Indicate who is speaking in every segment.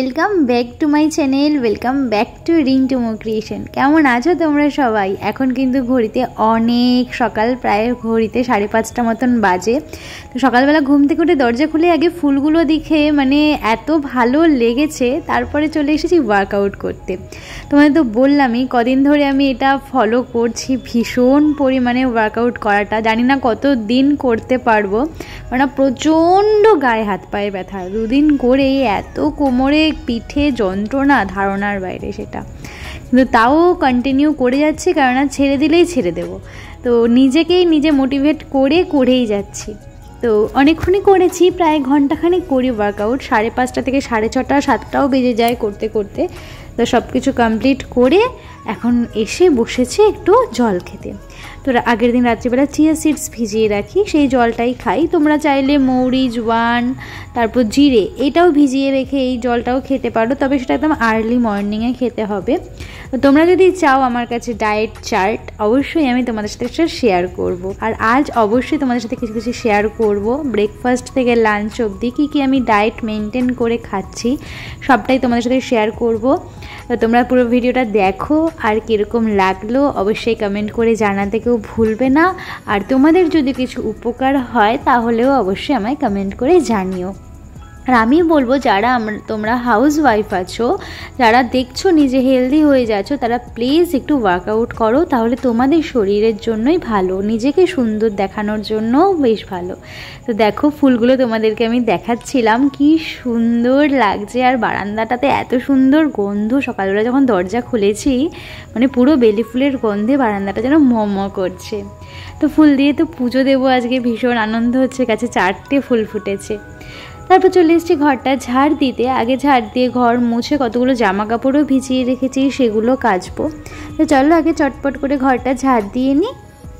Speaker 1: Welcome back to my channel, welcome back to Rintumo creation. কেমন আছো তোমরা সবাই? এখন কিন্তু ঘড়িতে অনেক সকাল, প্রায় ঘড়িতে 5:30 মতন বাজে। তো সকালবেলা ঘুম থেকে উঠে দরজা খুলে আগে ফুলগুলো দেখে মানে এত ভালো লেগেছে, তারপরে চলে এসেছি ওয়ার্কআউট করতে। তোমাদের তো বললামই কদিন ধরে আমি এটা ফলো করছি, ভীষণ পরিমাণে ওয়ার্কআউট করাটা। জানি না কত দিন করতে পারবো, মানে প্রচণ্ড গায়ে হাত পায়ে ব্যথা। দুদিন করে এত কোমরে পিঠে যন্ত্রণা ধারণার বাইরে সেটা, কিন্তু তাও কন্টিনিউ করে যাচ্ছি, কারণ ছেড়ে দিলেই ছেড়ে দেবো। তো নিজেকেই নিজে মোটিভেট করেই যাচ্ছি। তো অনেকক্ষণই করেছি, প্রায় ঘন্টাখানেক করি ওয়ার্কআউট। 5:30 থেকে 6:30, 7টাও বেজে যায় করতে করতে। তো সব কিছু কমপ্লিট করে এখন এসে বসেছি একটু জল খেতে। তো আগের দিন রাত্রিবেলা চিয়া সিডস ভিজিয়ে রাখি, সেই জলটাই খাই। তোমরা চাইলে মৌরি, জোয়ান, তারপর জিরে এটাও ভিজিয়ে রেখে এই জলটাও খেতে পারো, তবে সেটা একদম আর্লি মর্নিংয়ে খেতে হবে। তো তোমরা যদি চাও আমার কাছে ডায়েট চার্ট, অবশ্যই আমি তোমাদের সাথে সেটা শেয়ার করব। আর আজ অবশ্যই তোমাদের সাথে কিছু কিছু শেয়ার করব, ব্রেকফাস্ট থেকে লাঞ্চ অবধি কী কী আমি ডায়েট মেনটেন করে খাচ্ছি সবটাই তোমাদের সাথে শেয়ার করব। তো তোমরা পুরো ভিডিওটা দেখো, আর কীরকম লাগলো অবশ্যই কমেন্ট করে জানাতে কেউ ভুলবে না। আর তোমাদের যদি কিছু উপকার হয় তাহলেও অবশ্যই আমায় কমেন্ট করে জানিও। আর আমি বলবো যারা তোমরা হাউস ওয়াইফ আছো, যারা দেখছো নিজে হেলদি হয়ে যাচ্ছো, তারা প্লিজ একটু ওয়ার্কআউট করো, তাহলে তোমাদের শরীরের জন্যই ভালো, নিজেকে সুন্দর দেখানোর জন্য বেশ ভালো। তো দেখো ফুলগুলো তোমাদেরকে আমি দেখাচ্ছিলাম, কি সুন্দর লাগছে। আর বারান্দাটাতে এত সুন্দর গন্ধ, সকালবেলা যখন দরজা খুলেছি মানে পুরো বেলি ফুলের গন্ধে বারান্দাটা যেন মম করছে। তো ফুল দিয়ে তো পুজো দেবো আজকে, ভীষণ আনন্দ হচ্ছে, গাছে 4টে ফুল ফুটেছে। তারপর চলে এসেছি ঘরটা ঝাড় দিতে। আগে ঝাড় দিয়ে ঘর মুছে কতগুলো জামা কাপড়ও ভিজিয়ে রেখেছি, সেগুলো কাচবো। তো চলো আগে চটপট করে ঘরটা ঝাড় দিয়ে নিই।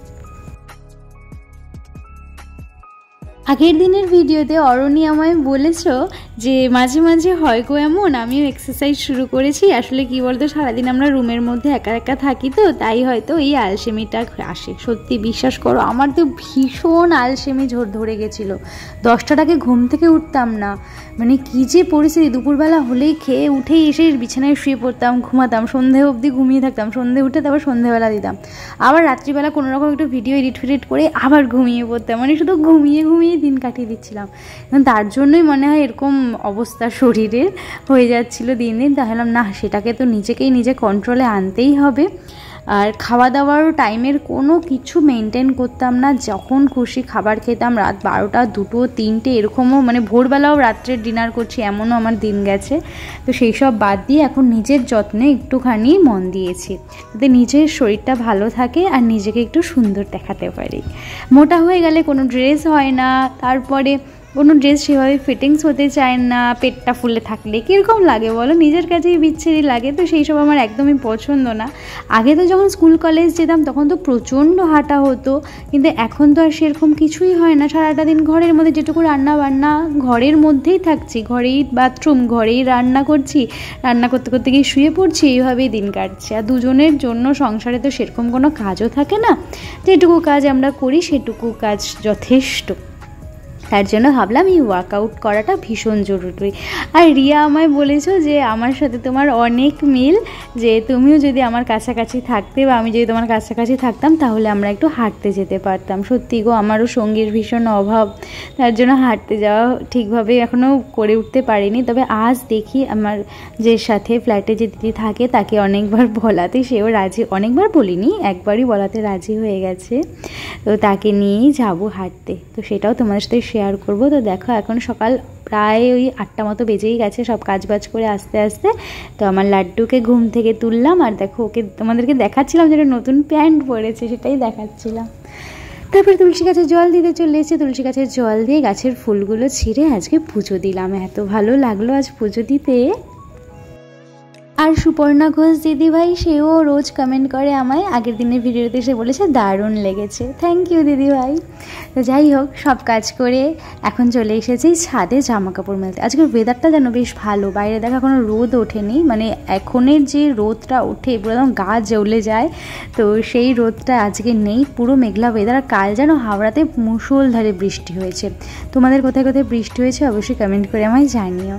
Speaker 1: আগের দিনের ভিডিওতে অরণি আমায় বলেছ যে মাঝে মাঝে হয় গো এমন, আমিও এক্সারসাইজ শুরু করেছি। আসলে কি বলতো, সারাদিন আমরা রুমের মধ্যে একা একা থাকি, তো তাই হয়তো এই আলসেমিটা আসে। সত্যি বিশ্বাস করো, আমার তো ভীষণ আলসেমি ধরে গেছিলো। 10টার আগে ঘুম থেকে উঠতাম না, মানে কী যে পরিস্থিতি। দুপুরবেলা হলেই খেয়ে উঠেই এসে বিছানায় শুয়ে পড়তাম, ঘুমাতাম, সন্ধে অবধি ঘুমিয়ে থাকতাম, সন্ধে উঠে তারপর সন্ধেবেলা দিতাম, আবার রাত্রিবেলা কোনোরকম একটু ভিডিও এডিট করে আবার ঘুমিয়ে পড়তাম, মানে শুধু ঘুমিয়ে দিন কাটিয়ে দিচ্ছিলাম। তার জন্যই মনে হয় এরকম অবস্থা শরীরের হয়ে যাচ্ছিল দিন দিন। তাহলে না, সেটাকে তো নিজে কন্ট্রোলে আনতেই হবে। আর খাওয়া দাওয়ার টাইমের কোনো কিছু মেনটেন করতাম না, যখন খুশি খাবার খেতাম। রাত 12টা, 2টো, 3টে এরকমও, মানে ভোরবেলাও রাত্রের ডিনার করছি, এমনও আমার দিন গেছে। তো সেই সব বাদ দিয়ে এখন নিজের যত্নে একটুখানি মন দিয়েছি, যাতে নিজের শরীরটা ভালো থাকে আর নিজেকে একটু সুন্দর দেখাতে পারি। মোটা হয়ে গেলে কোনো ড্রেস হয় না, তারপরে কোনো ড্রেস সেভাবে ফিটিংস হতে চায় না, পেটটা ফুলে থাকলে কীরকম লাগে বলো, নিজের কাছেই বিচ্ছিরি লাগে। তো সেই সব আমার একদমই পছন্দ না। আগে তো যখন স্কুল কলেজ যেতাম তখন তো প্রচণ্ড হাঁটা হতো, কিন্তু এখন তো আর সেরকম কিছুই হয় না। সারাটা দিন ঘরের মধ্যে যেটুকু রান্না বান্না, ঘরের মধ্যেই থাকছি, ঘরেই বাথরুম, ঘরেই রান্না করছি, রান্না করতে করতে গিয়ে শুয়ে পড়ছি, এইভাবেই দিন কাটছে। আর দুজনের জন্য সংসারে তো সেরকম কোনো কাজও থাকে না, যেটুকু কাজ আমরা করি সেটুকু কাজ যথেষ্ট। তার জন্য ভাবলাম এই ওয়ার্কআউট করাটা ভীষণ জরুরি। আর রিয়া আমায় বলেছো যে আমার সাথে তোমার অনেক মিল, যে তুমিও যদি আমার কাছাকাছি থাকতে বা আমি যদি তোমার কাছাকাছি থাকতাম তাহলে আমরা একটু হাঁটতে যেতে পারতাম। সত্যি গো, আমারও সঙ্গীর ভীষণ অভাব, তার জন্য হাঁটতে যাওয়া ঠিকভাবে এখনও করে উঠতে পারিনি। তবে আজ দেখি আমার যে সাথে ফ্ল্যাটে যে দিদি থাকে তাকে অনেকবার বলাতে সেও রাজি, অনেকবার বলিনি, একবারই বলাতে রাজি হয়ে গেছে। তো তাকে নিয়েই যাবো হাঁটতে, তো সেটাও তোমাদের সাথে শেয়ার করবো। তো দেখো এখন সকাল প্রায় ওই 8টা মতো বেজেই গেছে, সব কাজবাজ করে আস্তে আস্তে। তো আমার লাড্ডুকে ঘুম থেকে তুললাম, আর দেখো ওকে তোমাদেরকে দেখাচ্ছিলাম যেটা নতুন প্যান্ট পরেছে, সেটাই দেখাচ্ছিলাম। তারপরে তুলসী গাছে জল দিতে চলে এসেছে, তুলসী গাছের জল দিয়ে গাছের ফুলগুলো ছিঁড়ে আজকে পুজো দিলাম। এত ভালো লাগলো আজ পুজো দিতে। আর সুপর্ণা ঘোষ দিদিভাই, সেও রোজ কমেন্ট করে আমায়, আগের দিনের ভিডিওতে সে বলেছে দারুণ লেগেছে। থ্যাংক ইউ দিদিভাই। তো যাই হোক, সব কাজ করে এখন চলে এসেছি ছাদে জামা কাপড় মেলতে। আজকের ওয়েদারটা যেন বেশ ভালো, বাইরে দেখা কোনো রোদ ওঠেনি, মানে এখনের যে রোদটা ওঠে পুরো একদম গা জ্বলে যায়, তো সেই রোদটা আজকে নেই, পুরো মেঘলা ওয়েদার। আর কাল যেন হাওড়াতে মুষলধারে বৃষ্টি হয়েছে। তোমাদের কোথায় কোথায় বৃষ্টি হয়েছে অবশ্যই কমেন্ট করে আমায় জানিও।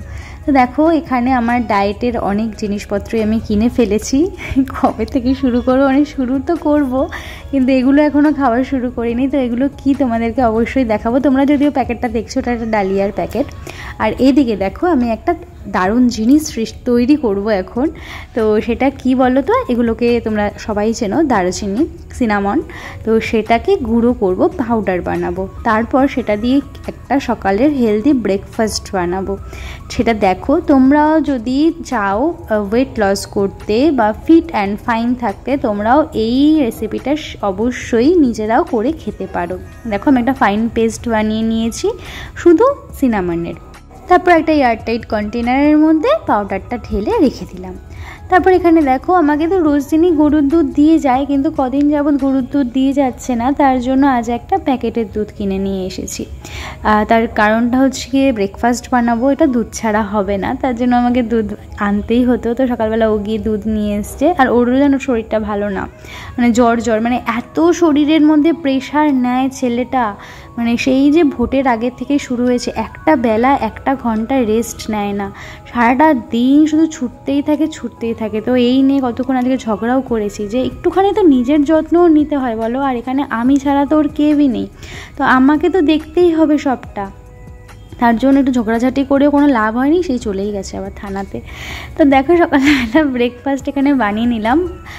Speaker 1: তো দেখো এখানে আমার ডায়েটের অনেক জিনিসপত্রই আমি কিনে ফেলেছি। কবে থেকে শুরু করবো, মানে শুরু তো করব, কিন্তু এগুলো এখনও খাওয়া শুরু করিনি। তো এগুলো কি তোমাদেরকে অবশ্যই দেখাবো। তোমরা যদিও প্যাকেটটা দেখছো, ওটা একটা ডালিয়ার প্যাকেট। আর এইদিকে দেখো আমি একটা দারুণ জিনিস তৈরি করব এখন। তো সেটা কি বলো তো, এগুলোকে তোমরা সবাই চেনো, দারুচিনি, সিনামন। তো সেটাকে গুঁড়ো করব, পাউডার বানাবো। তারপর সেটা দিয়ে একটা সকালের হেলদি ব্রেকফাস্ট বানাবো। সেটা দেখো, তোমরাও যদি চাও ওয়েট লস করতে বা ফিট অ্যান্ড ফাইন থাকতে, তোমরাও এই রেসিপিটা অবশ্যই নিজেরাও করে খেতে পারো। দেখো আমি একটা ফাইন পেস্ট বানিয়ে নিয়েছি শুধু সিনামনের। তারপর একটা এয়ারটাইট কন্টেনারের মধ্যে পাউডারটা ঢেলে রেখে দিলাম। তারপর এখানে দেখো আমাকে তো রোজ দিনই গরুর দুধ দিয়ে যায়, কিন্তু কদিন যাবৎ গরুর দুধ দিয়ে যাচ্ছে না, তার জন্য আজ একটা প্যাকেটের দুধ কিনে নিয়ে এসেছি। তার কারণটা হচ্ছে গিয়ে ব্রেকফাস্ট বানাবো, এটা দুধ ছাড়া হবে না, তার জন্য আমাকে দুধ আনতেই হতো। তো সকালবেলা ও গিয়ে দুধ নিয়ে এসছে। আর ওরও যেন শরীরটা ভালো না, মানে জ্বর, মানে এত শরীরের মধ্যে প্রেশার নেয় ছেলেটা, মানে সেই যে ভোটের আগে থেকে শুরু হয়েছে, একটা বেলা 1 ঘন্টা রেস্ট নেয় না, সারাটা দিন শুধু ছুটতেই থাকে। তো এই নিয়ে কতক্ষণ আজকে ঝগড়াও করেছি যে একটুখানি তো নিজের যত্নও নিতে হয় বলো। আর এখানে আমি ছাড়া তো ওর কেউই নেই, তো আমাকে তো দেখতেই হবে সবটা। তার জন্য একটু ঝগড়াঝাটি করেও কোনো লাভ হয়নি, সেই চলেই গেছে আবার থানাতে। তো দেখো সকালবেলা ব্রেকফাস্ট এখানে বানিয়ে নিলাম।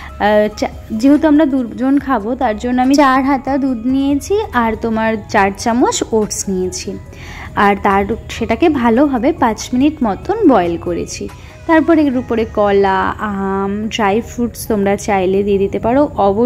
Speaker 1: যেহেতু আমরা 2 জন খাবো, তার জন্য আমি 4 হাতা দুধ নিয়েছি আর তোমার 4 চামচ ওটস নিয়েছি। আর সেটাকে ভালোভাবে 5 মিনিট মতন বয়েল করেছি। তারপরে এর উপরে কলা, আম, ড্রাই ফ্রুটস তোমরা চাইলে দিয়ে দিতে পারো।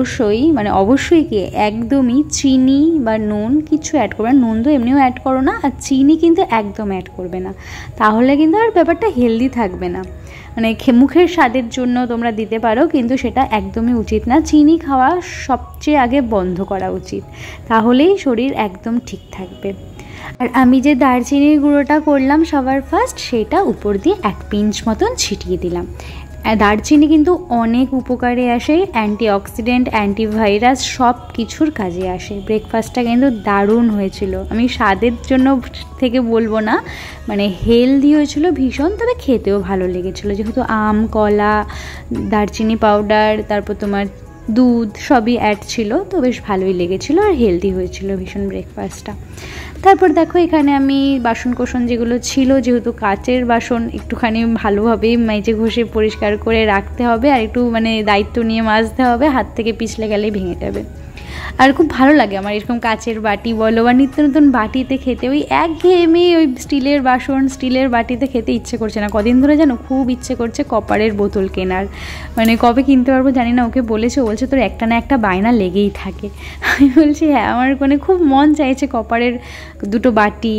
Speaker 1: অবশ্যই কি একদমই চিনি বা নুন কিছু অ্যাড করবে না। নুন তো এমনিও অ্যাড করো না, আর চিনি কিন্তু একদম অ্যাড করবে না, তাহলে কিন্তু আর ব্যাপারটা হেলদি থাকবে না। মানে মুখের স্বাদের জন্য তোমরা দিতে পারো, কিন্তু সেটা একদমই উচিত না। চিনি খাওয়া সবচেয়ে আগে বন্ধ করা উচিত, তাহলেই শরীর একদম ঠিক থাকবে। আর আমি যে দারচিনির গুঁড়োটা করলাম সবার ফার্স্ট, সেটা উপর দিয়ে 1 পিঞ্চ মতন ছিটিয়ে দিলাম। দারচিনি কিন্তু অনেক উপকারে আসে, অ্যান্টিঅক্সিডেন্ট, অ্যান্টিভাইরাস সব কিছুর কাজে আসে। ব্রেকফাস্টটা কিন্তু দারুণ হয়েছিল, আমি স্বাদের জন্য থেকে বলবো না, মানে হেলদি হয়েছিল ভীষণ, তবে খেতেও ভালো লেগেছিলো। যেহেতু আম, কলা, দারচিনি পাউডার, তারপর তোমার দুধ সবই অ্যাড ছিল, তো বেশ ভালোই লেগেছিলো আর হেলদি হয়েছিল ভীষণ ব্রেকফাস্টটা। তারপর দেখো এখানে আমি বাসন কোসন যেগুলো ছিল, যেহেতু কাচের বাসন, একটুখানি ভালোভাবে মেজে ঘষে পরিষ্কার করে রাখতে হবে, আর একটু মানে দায়িত্ব নিয়ে মাজতে হবে, হাত থেকে পিছলে গেলেই ভেঙে যাবে। আর খুব ভালো লাগে আমার এরকম কাচের বাটি বলো বা নিত্য নতুন বাটিতে খেতে। ওই একঘেয়েমি ওই স্টিলের বাসন, স্টিলের বাটিতে খেতে ইচ্ছে করছে না। কদিন ধরে জানো খুব ইচ্ছে করছে কপারের বোতল কেনার, মানে কবে কিনতে পারবো জানি না। ওকে বলছে তোর একটা না একটা বায়না লেগেই থাকে। আমি বলছি হ্যাঁ, আমার মানে খুব মন চাইছে কপারের 2 বাটি,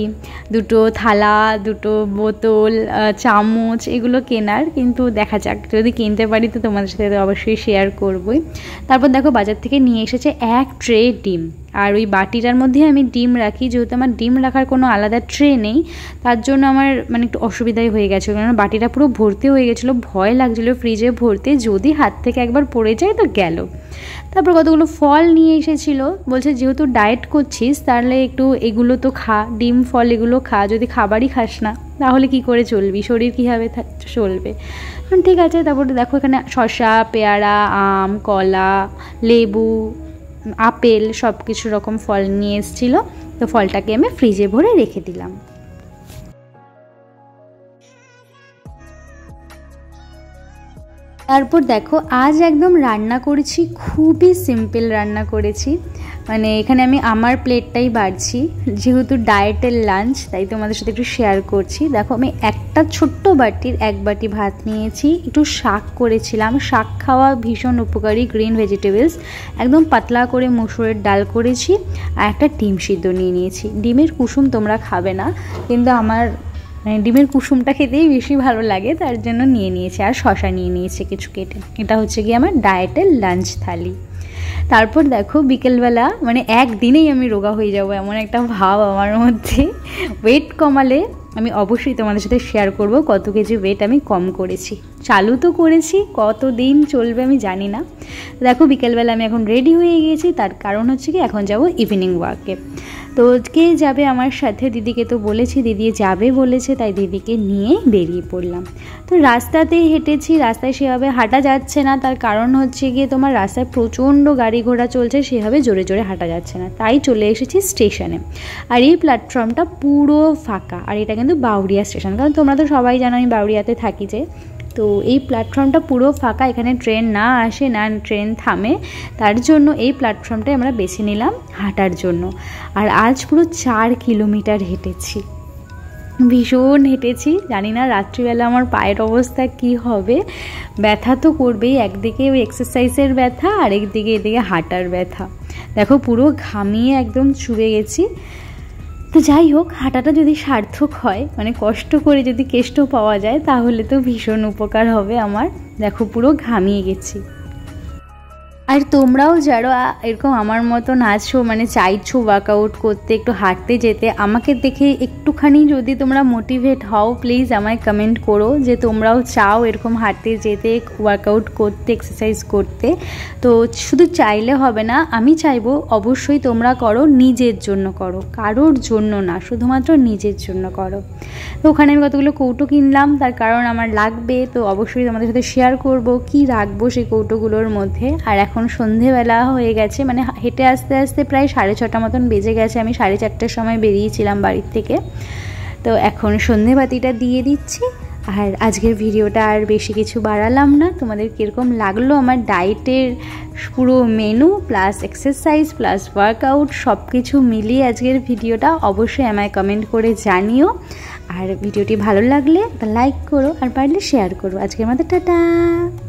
Speaker 1: 2 থালা, 2 বোতল, চামচ এগুলো কেনার, কিন্তু দেখা যাক যদি কিনতে পারি তো তোমাদের সাথে অবশ্যই শেয়ার করবই। তারপর দেখো বাজার থেকে নিয়ে এসেছে 1 ট্রে ডিম, আর ওই বাটিটার মধ্যে আমি ডিম রাখি। যেহেতু আমার ডিম রাখার কোনো আলাদা ট্রে নেই, তার জন্য আমার মানে একটু অসুবিধাই হয়ে গেছিলো, কারণ বাটিটা পুরো ভর্তি হয়ে গেছিলো। ভয় লাগছিলো ফ্রিজে ভরতে, যদি হাত থেকে একবার পড়ে যায় তো গেল। তারপর কতগুলো ফল নিয়ে এসেছিলো, বলছে যেহেতু ডায়েট করছিস তাহলে একটু এগুলো তো খা, ডিম ফল এগুলো খা, যদি খাবারই খাস না তাহলে কি করে চলবি, শরীর কীভাবে চলবে। ঠিক আছে। তারপরে দেখো এখানে শসা, পেয়ারা, আম, কলা, লেবু, আপেল সব কিছু রকম ফল নিয়ে এসেছিলো। তো ফলটাকে আমি ফ্রিজে ভরে রেখে দিলাম। তারপর দেখো আজ একদম রান্না করেছি, খুবই সিম্পল রান্না করেছি। মানে এখানে আমি আমার প্লেটটাই বাড়ছি, যেহেতু ডায়েটের লাঞ্চ তাই তোমাদের সাথে একটু শেয়ার করছি। দেখো আমি একটা ছোট্ট বাটির 1 বাটি ভাত নিয়েছি, একটু শাক করেছিলাম। শাক খাওয়া ভীষণ উপকারী, গ্রিন ভেজিটেবলস, একদম পাতলা করে মসুরের ডাল করেছি, আর একটা ডিম সিদ্ধ নিয়ে নিয়েছি। ডিমের কুসুম তোমরা খাবে না, কিন্তু আমার মানে ডিমের কুসুমটা খেতেই বেশি ভালো লাগে, তার জন্য নিয়ে নিয়েছি। আর শসা নিয়ে নিয়েছি কিছু কেটে। এটা হচ্ছে কি আমার ডায়েটের লাঞ্চ থালি। তারপর দেখো বিকেলবেলা, মানে একদিনেই আমি রোগা হয়ে যাব এমন একটা ভাব আমার মধ্যে। ওয়েট কমালে আমি অবশ্যই তোমাদের সাথে শেয়ার করব কত কেজি ওয়েট আমি কম করেছি। চালু তো করেছি, কত দিন চলবে আমি জানি না। দেখো বিকেলবেলা আমি এখন রেডি হয়ে গিয়েছি, তার কারণ হচ্ছে কি এখন যাব ইভিনিং ওয়াকে। তো কে যাবে আমার সাথে, দিদিকে তো বলেছি, দিদি যাবে বলেছে, তাই দিদিকে নিয়ে বেরিয়ে পড়লাম। তো রাস্তাতেই হেঁটেছি, রাস্তায় সেভাবে হাঁটা যাচ্ছে না, তার কারণ হচ্ছে গিয়ে তোমার রাস্তায় প্রচণ্ড গাড়ি ঘোড়া চলছে, সেভাবে জোরে জোরে হাঁটা যাচ্ছে না, তাই চলে এসেছি স্টেশনে। আর এই প্ল্যাটফর্মটা পুরো ফাঁকা, আর এটা কিন্তু বাউরিয়া স্টেশন, কারণ তোমরা তো সবাই জানো আমি বাউরিয়াতে থাকি যে। তো এই প্ল্যাটফর্মটা পুরো ফাঁকা, এখানে ট্রেন না আসে না ট্রেন থামে, তার জন্য এই প্ল্যাটফর্মটাই আমরা বেছে নিলাম হাঁটার জন্য। আর আজ পুরো 4 কিলোমিটার হেঁটেছি, ভীষণ হেঁটেছি। জানি না রাত্রিবেলা আমার পায়ের অবস্থা কি হবে, ব্যথা তো করবেই, একদিকে ওই এক্সারসাইজের ব্যথা আর এদিকে হাঁটার ব্যথা। দেখো পুরো ঘামিয়ে একদম চুবে গেছি। তো যাই হোক, হাঁটাটা যদি সার্থক হয়, মানে কষ্ট করে যদি কেষ্ট পাওয়া যায়, তাহলে তো ভীষণ উপকার হবে আমার। দেখো পুরো ঘামিয়ে গেছি। আর তোমরাও যারা এরকম আমার মতন আছো, মানে চাইছো ওয়ার্কআউট করতে, একটু হাঁটতে যেতে, আমাকে দেখে একটুখানি যদি তোমরা মোটিভেট হও, প্লিজ আমায় কমেন্ট করো যে তোমরাও চাও এরকম হাঁটতে যেতে, ওয়ার্কআউট করতে, এক্সারসাইজ করতে। তো শুধু চাইলে হবে না, আমি চাইবো অবশ্যই তোমরা করো, নিজের জন্য করো, কারোর জন্য না, শুধুমাত্র নিজের জন্য করো। তো ওখানে আমি কতগুলো কৌটো কিনলাম, তার কারণ আমার লাগবে, তো অবশ্যই তোমাদের সাথে শেয়ার করব কি রাখবো সেই কৌটোগুলোর মধ্যে। আর এখন সন্ধেবেলা হয়ে গেছে, মানে হেঁটে আসতে আসতে প্রায় 6:30 মতন বেজে গেছে, আমি 4:30টার সময় বেরিয়েছিলাম বাড়ির থেকে। তো এখন সন্ধেবাতিটা দিয়ে দিচ্ছি। আর আজকের ভিডিওটা আর বেশি কিছু বাড়ালাম না। তোমাদের কীরকম লাগলো আমার ডায়েটের পুরো menu plus exercise plus workout সব কিছু মিলিয়ে আজকের ভিডিওটা, অবশ্যই আমায় কমেন্ট করে জানিও। আর ভিডিওটি ভালো লাগলে একটা লাইক করো, আর পারলে শেয়ার করো। আজকের মতো টাটা।